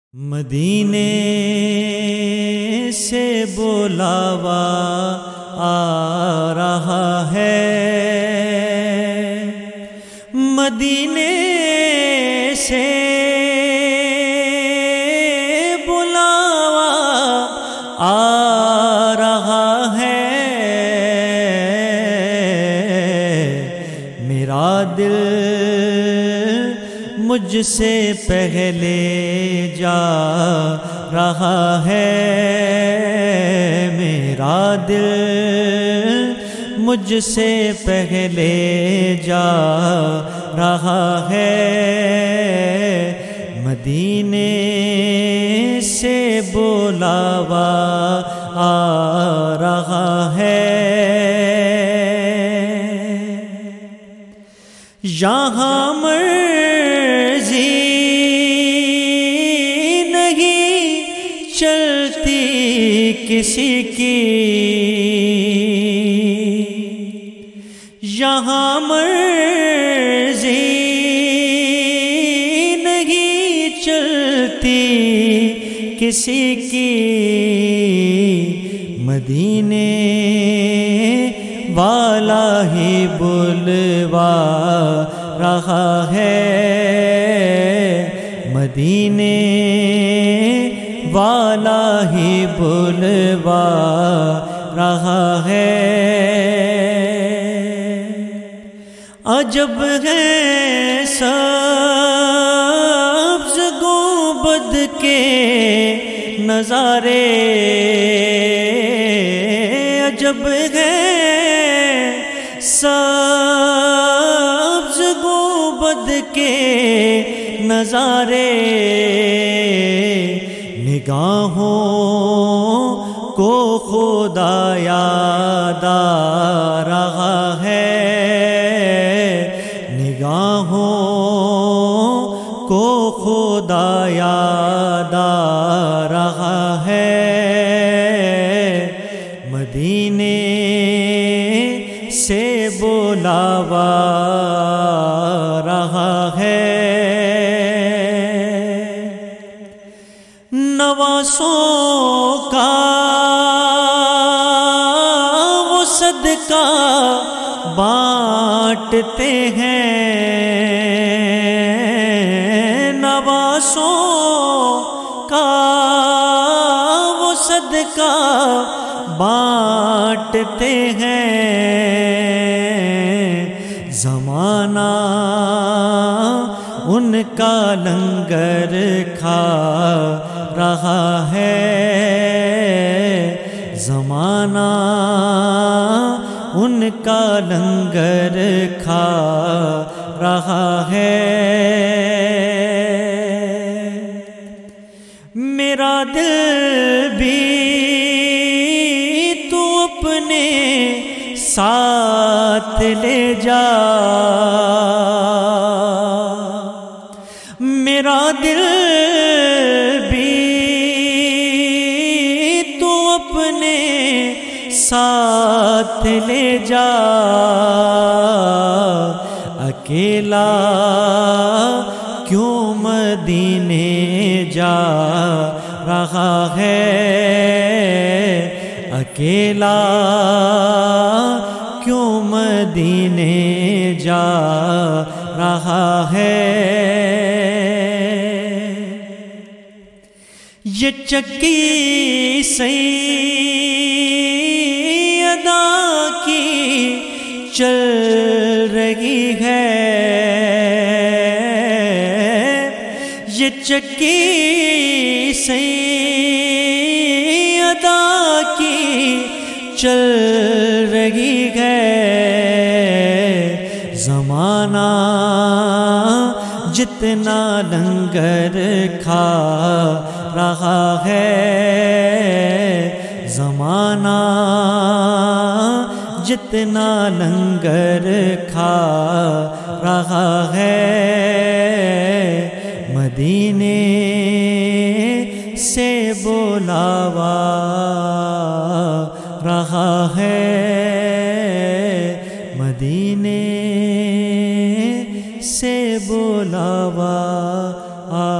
مدینے سے بلاوا آ رہا ہے، مدینے سے بلاوا آ رہا ہے، میرا دل مجھ سے پہلے جا رہا ہے، میرا دل مجھ سے پہلے جا رہا ہے، مدینے سے بلاوا آ رہا ہے، یہاں مرضی نہیں چلتی کسی کی، یہاں مرضی نہیں چلتی کسی کی، مدینے والا ہی بلوا رہا ہے، مدینے والا ہی بلوا رہا ہے، عجب ہے سبز گنبد کے نظارے، عجب ہے سبز گنبد کے نظارے، نگاہوں کو خدا یاد آ رہا ہے، نگاہوں کو خدا یاد آ رہا ہے، مدینے سے بلاوا رہا ہے، نواسوں کا وہ صدقہ بانٹتے ہیں، نواسوں کا وہ صدقہ بانٹتے ہیں، زمانہ ان کا لنگر کھا رہا ہے، زمانہ ان کا لنگر کھا رہا ہے، میرا دل بھی تو اپنے ساتھ لے جا، میرا دل بھی تو اپنے ساتھ لے جا، اکیلا کیوں مدینے جا رہا ہے، اکیلا کیوں مدینے جا رہا ہے، یہ چکی سیدہ کی چل رہی ہے، یہ چکی سیدہ کی چل رہی ہے، زمانہ جتنا لنگر کھا رہا ہے، زمانہ جتنا لنگر کھا رہا ہے، مدینے سے بلاوا رہا ہے، مدینے سے بلاوا